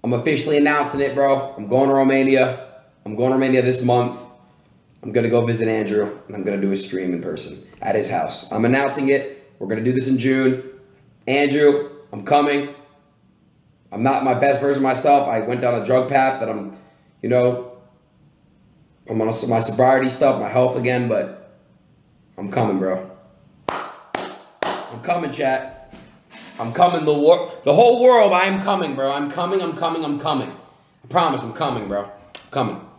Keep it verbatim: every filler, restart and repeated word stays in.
I'm officially announcing it, bro. I'm going to Romania. I'm going to Romania this month. I'm going to go visit Andrew, and I'm going to do a stream in person at his house. I'm announcing it. We're going to do this in June. Andrew, I'm coming. I'm not my best version of myself. I went down a drug path that I'm, you know, I'm on my sobriety stuff, my health again, but I'm coming, bro. I'm coming, chat. I'm coming. The wor the whole world, I am coming, bro. I'm coming, I'm coming, I'm coming. I promise I'm coming, bro. I'm coming.